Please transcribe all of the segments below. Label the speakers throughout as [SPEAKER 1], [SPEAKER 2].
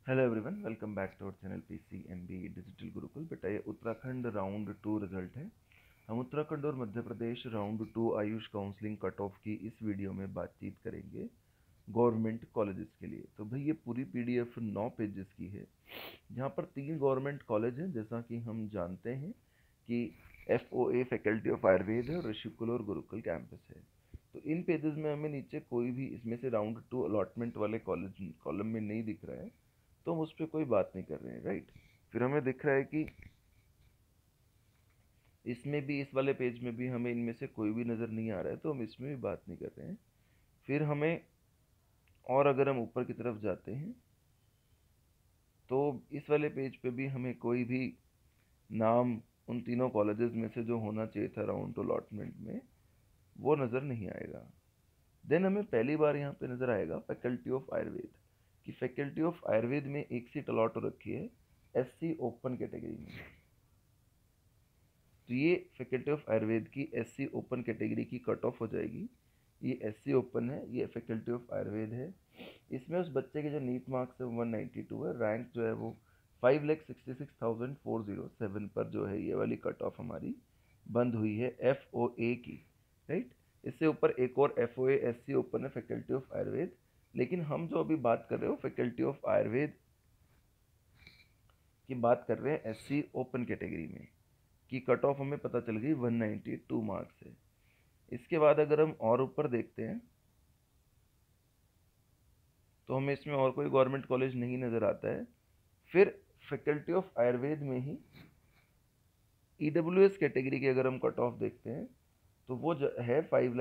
[SPEAKER 1] Hello everyone, welcome back to our channel PCMB digital Gurukul. बेटा ये Uttarakhand round 2 result है। हम उत्तराखंड और Madhya Pradesh round 2 AYUSH counselling cut off की इस वीडियो में बातचीत करेंगे गवर्नमेंट कॉलेजेस के लिए। तो भाई ये पूरी PDF 9 पेजेस की है, जहाँ पर 3 गवर्नमेंट कॉलेज हैं जैसा कि हम जानते हैं कि FOA फैकल्टी ऑफ आयुर्वेद है और ऋषिकुल और गुरुकुल कैंपस है। तो इन पेजेस में हमें नीचे कोई भी इसमें से राउंड 2 अलॉटमेंट वाले कॉलेज कॉलम में नहीं दिख रहा है, तो हम उस पर कोई बात नहीं कर रहे हैं, राइट। फिर हमें दिख रहा है कि इसमें भी, इस वाले पेज में भी हमें इनमें से कोई भी नज़र नहीं आ रहा है, तो हम इसमें भी बात नहीं कर रहे हैं। फिर हमें, और अगर हम ऊपर की तरफ जाते हैं तो इस वाले पेज पे भी हमें कोई भी नाम उन तीनों कॉलेजेस में से जो होना चाहिए था राउंड 2 अलॉटमेंट में, वो नज़र नहीं आएगा। देन हमें पहली बार यहाँ पे नज़र आएगा फैकल्टी ऑफ आयुर्वेद, कि फैकल्टी ऑफ आयुर्वेद में एक सीट अलॉट हो रखी है SC ओपन कैटेगरी में। तो ये फैकल्टी ऑफ आयुर्वेद की SC ओपन कैटेगरी की कट ऑफ हो जाएगी। ये SC ओपन है, ये फैकल्टी ऑफ आयुर्वेद है। इसमें उस बच्चे के जो नीट मार्क्स है 192 है, रैंक जो है वो 5,66,407 पर जो है ये वाली कट ऑफ हमारी बंद हुई है FOA की, राइट। इससे ऊपर एक और FOA SC ओपन है फैकल्टी ऑफ आयुर्वेद, लेकिन हम जो अभी बात कर रहे हो फैकल्टी ऑफ आयुर्वेद की बात कर रहे हैं SC ओपन कैटेगरी में, की कट ऑफ हमें पता चल गई 192 मार्क्स है। इसके बाद अगर हम और ऊपर देखते हैं तो हमें इसमें और कोई गवर्नमेंट कॉलेज नहीं नज़र आता है। फिर फैकल्टी ऑफ आयुर्वेद में ही EWS कैटेगरी की अगर हम कट ऑफ देखते हैं तो वो है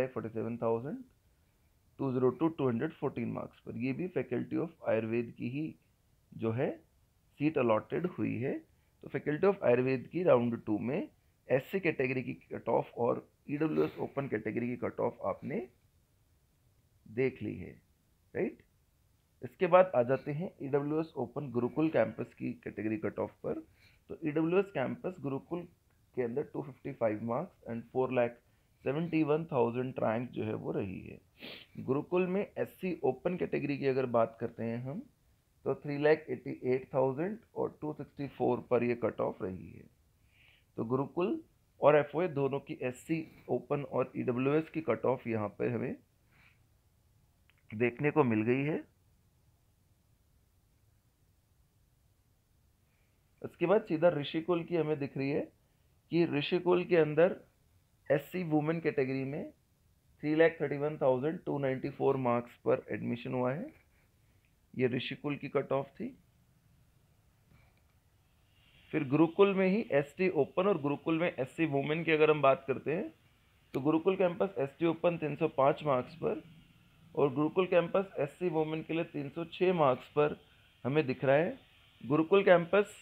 [SPEAKER 1] 5,47,202 मार्क्स पर। ये भी फैकल्टी ऑफ आयुर्वेद की ही जो है सीट अलॉटेड हुई है। तो फैकल्टी ऑफ आयुर्वेद की राउंड 2 में SC कैटेगरी की कट ऑफ और EWS ओपन कैटेगरी की कट ऑफ आपने देख ली है, राइट। इसके बाद आ जाते हैं EWS ओपन गुरुकुल कैंपस की कैटेगरी कट ऑफ पर। तो EWS कैंपस गुरुकुल के अंदर 255 मार्क्स एंड 4,71,000 रैंक जो है वो रही है। गुरुकुल में SC ओपन कैटेगरी की अगर बात करते हैं हम तो 3,88,000 और 264 पर ये कट ऑफ रही है। तो गुरुकुल और FOA दोनों की SC ओपन और EWS की कट ऑफ यहाँ पर हमें देखने को मिल गई है। उसके बाद सीधा ऋषिकुल की हमें दिख रही है कि ऋषिकुल के अंदर SC वुमेन कैटेगरी में 3,31,294 मार्क्स पर एडमिशन हुआ है। ये ऋषिकुल की कट ऑफ थी। फिर गुरुकुल में ही ST ओपन और गुरुकुल में SC वुमेन की अगर हम बात करते हैं तो Gurukul campus ST open 305 marks पर और गुरुकुल कैंपस SC वुमेन के लिए 306 मार्क्स पर हमें दिख रहा है। गुरुकुल कैंपस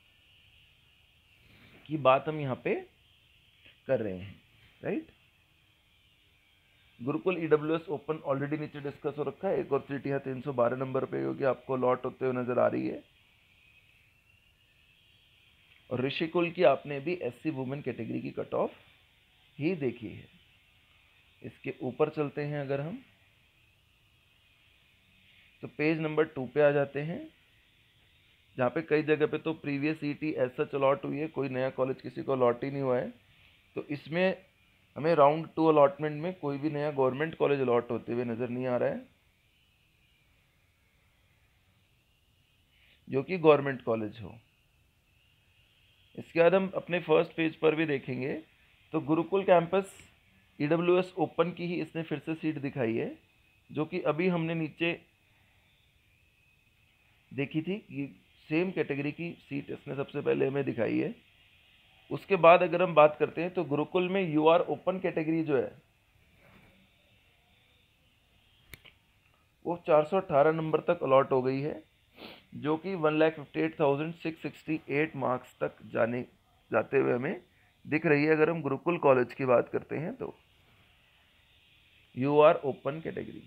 [SPEAKER 1] की बात हम यहाँ पे कर रहे हैं, right. Gurukul EWS open already नीचे डिस्कस हो रखा है। एक और सीट यहाँ 312 नंबर पे होगी, आपको लॉट होते हुए नजर आ रही है। और ऋषिकुल की आपने भी SC वुमेन कैटेगरी की कट ऑफ ही देखी है। इसके ऊपर चलते हैं अगर हम तो पेज नंबर 2 पे आ जाते हैं, जहाँ पे कई जगह पे तो प्रीवियस CT ऐसा अलॉट हुई है, कोई नया कॉलेज किसी को अलॉट ही नहीं हुआ है। तो इसमें हमें राउंड 2 अलॉटमेंट में कोई भी नया गवर्नमेंट कॉलेज अलॉट होते हुए नज़र नहीं आ रहा है जो कि गवर्नमेंट कॉलेज हो। इसके बाद हम अपने फर्स्ट पेज पर भी देखेंगे तो गुरुकुल कैंपस EWS ओपन की ही इसने फिर से सीट दिखाई है, जो कि अभी हमने नीचे देखी थी कि सेम कैटेगरी की सीट इसने सबसे पहले हमें दिखाई है। उसके बाद अगर हम बात करते हैं तो गुरुकुल में UR ओपन कैटेगरी जो है वो 418 नंबर तक अलॉट हो गई है, जो कि 1,58,668 मार्क्स तक जाते हुए हमें दिख रही है अगर हम गुरुकुल कॉलेज की बात करते हैं तो। UR open category.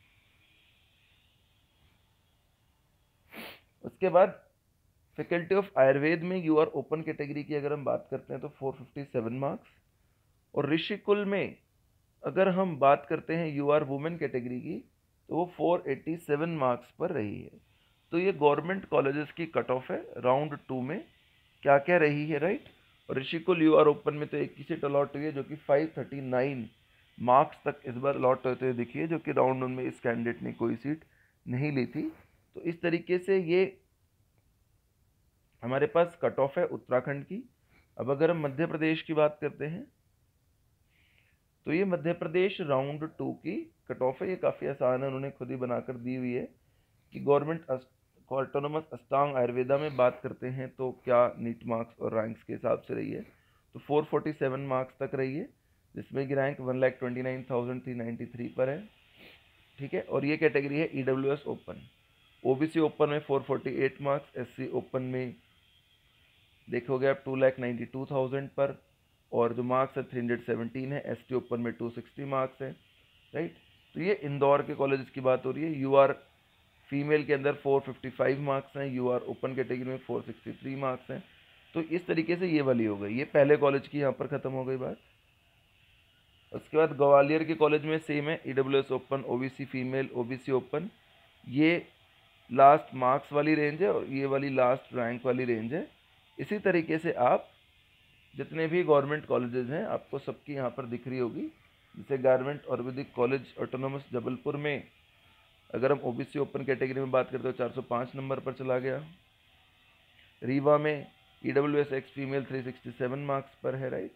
[SPEAKER 1] उसके बाद फैकल्टी ऑफ आयुर्वेद में UR ओपन कैटेगरी की अगर हम बात करते हैं तो 457 मार्क्स। और ऋषिकुल में अगर हम बात करते हैं UR वुमेन कैटेगरी की तो वो 487 मार्क्स पर रही है। तो ये गवर्नमेंट कॉलेजेस की कट ऑफ है राउंड 2 में क्या क्या रही है, राइट। और ऋषिकुल यूआर ओपन में तो एक ही सीट अलॉट हुई है जो कि 539 मार्क्स तक इस बार अलॉट होते हुए दिखी है, जो कि राउंड 1 में इस कैंडिडेट ने कोई सीट नहीं ली थी। तो इस तरीके से ये हमारे पास कट ऑफ है उत्तराखंड की। अब अगर हम मध्य प्रदेश की बात करते हैं तो ये मध्य प्रदेश राउंड 2 की कट ऑफ है। ये काफ़ी आसान है, उन्होंने खुद ही बनाकर दी हुई है कि गवर्नमेंट ऑटोनोमस अस्टांग आयुर्वेदा में बात करते हैं तो क्या नीट मार्क्स और रैंक्स के हिसाब से रही है। तो 447 मार्क्स तक रही है, जिसमें कि रैंक 1,29,393 पर है, ठीक है। और ये कैटेगरी है ईडब्ल्यूएस ओपन। ओबीसी ओपन में 448 मार्क्स, एससी ओपन में देखोगे आप 2,92,000 पर, और जो मार्क्स है 317 है। एसटी ओपन में 260 मार्क्स है, राइट। तो ये इंदौर के कॉलेजेस की बात हो रही है। यूआर फीमेल के अंदर 455 मार्क्स हैं, यूआर ओपन कैटेगरी में 463 मार्क्स हैं। तो इस तरीके से ये वाली हो गई, ये पहले कॉलेज की यहाँ पर ख़त्म हो गई बात। उसके बाद ग्वालियर के कॉलेज में सेम है, EWS open, OBC female, OBC open. ये लास्ट मार्क्स वाली रेंज है और ये वाली लास्ट रैंक वाली रेंज है। इसी तरीके से आप जितने भी गवर्नमेंट कॉलेजेस हैं आपको सबकी यहाँ पर दिख रही होगी। जैसे government Ayurvedic college autonomous Jabalpur में अगर हम ओबीसी ओपन कैटेगरी में बात करते हो 405 नंबर पर चला गया। रीवा में ईडब्ल्यूएस एक्स फीमेल 367 मार्क्स पर है, right.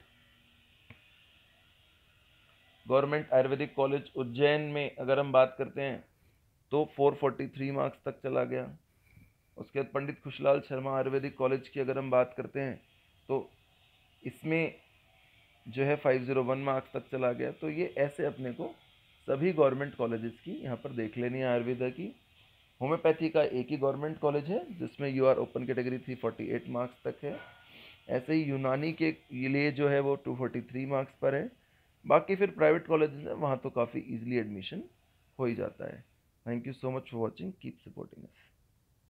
[SPEAKER 1] Government Ayurvedic college Ujjain में अगर हम बात करते हैं तो 443 मार्क्स तक चला गया। उसके बाद पंडित खुशलाल शर्मा आयुर्वेदिक कॉलेज की अगर हम बात करते हैं तो इसमें जो है 501 मार्क्स तक चला गया। तो ये ऐसे अपने को सभी गवर्नमेंट कॉलेजेस की यहाँ पर देख लेनी है। आयुर्वेदा की होम्योपैथी का एक ही गवर्नमेंट कॉलेज है जिसमें यूआर ओपन कैटेगरी 348 मार्क्स तक है। ऐसे ही यूनानी के लिए जो है वो 243 मार्क्स पर है। बाकी फिर प्राइवेट कॉलेजेस हैं वहाँ तो काफ़ी ईजिली एडमिशन हो ही जाता है। Thank you so much for watching, keep supporting us.